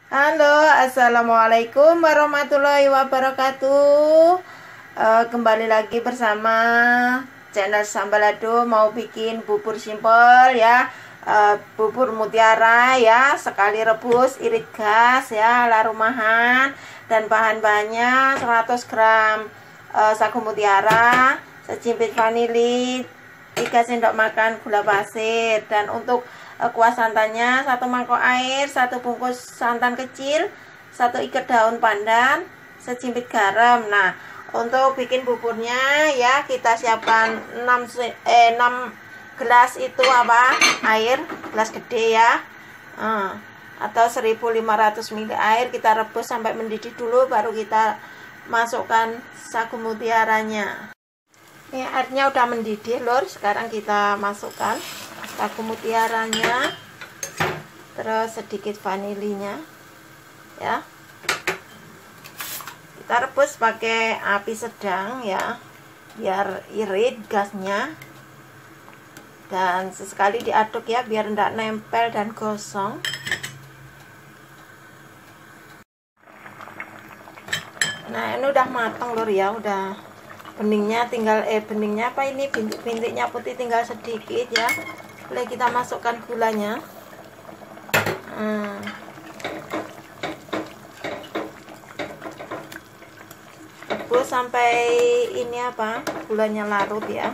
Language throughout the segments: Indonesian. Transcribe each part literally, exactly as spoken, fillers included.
Halo, assalamualaikum warahmatullahi wabarakatuh. Eh, kembali lagi bersama channel Sambalado, mau bikin bubur simpel ya. Eh, bubur mutiara ya, sekali rebus irit gas ya, ala rumahan. Dan bahan-bahannya seratus gram eh, sagu mutiara, sejimpit vanili, tiga sendok makan gula pasir. Dan untuk uh, kuah santannya satu mangkok air, satu bungkus santan kecil, satu ikat daun pandan, sejimpit garam. Nah, untuk bikin buburnya ya kita siapkan enam eh, enam gelas itu apa air, gelas gede ya, uh, atau seribu lima ratus mililiter air. Kita rebus sampai mendidih dulu, baru kita masukkan sagu mutiaranya. Ini airnya udah mendidih lor, sekarang kita masukkan sagu mutiaranya, terus sedikit vanilinya ya. Kita rebus pakai api sedang ya, biar irit gasnya, dan sesekali diaduk ya biar tidak nempel dan gosong. Nah, ini udah matang lor ya, udah beningnya tinggal eh beningnya apa ini bintik-bintiknya putih tinggal sedikit ya. Boleh kita masukkan gulanya. Hmm. Rebus sampai ini apa gulanya larut ya.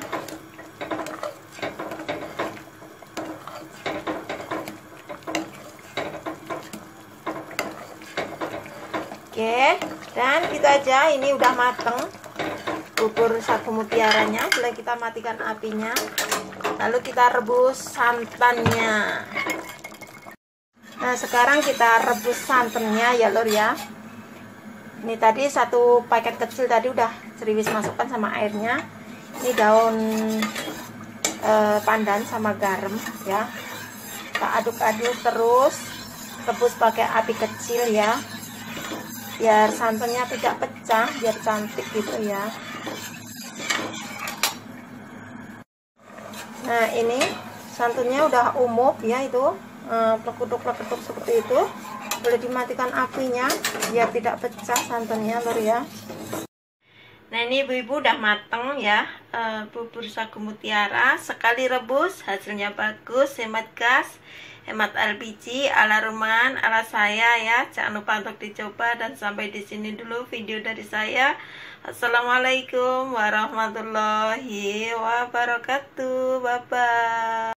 Oke, dan gitu aja, ini udah mateng bubur sagu mutiaranya. Boleh kita matikan apinya, lalu kita rebus santannya. Nah, sekarang kita rebus santannya ya lor ya. Ini tadi satu paket kecil tadi udah seriwis masukkan sama airnya. Ini daun eh, pandan sama garam ya. Kita aduk-aduk terus, rebus pakai api kecil ya, biar santannya tidak pecah, biar cantik gitu ya. Nah, ini santannya udah umub ya, itu plekutuk-plekutuk seperti itu. Boleh dimatikan apinya biar tidak pecah santannya lor ya. Nah, ini ibu-ibu udah mateng ya, e, bubur sagu mutiara. Sekali rebus hasilnya bagus, hemat gas, hemat L P G, ala rumahan, ala saya ya. Jangan lupa untuk dicoba. Dan sampai di sini dulu video dari saya. Assalamualaikum warahmatullahi wabarakatuh. Bye bye.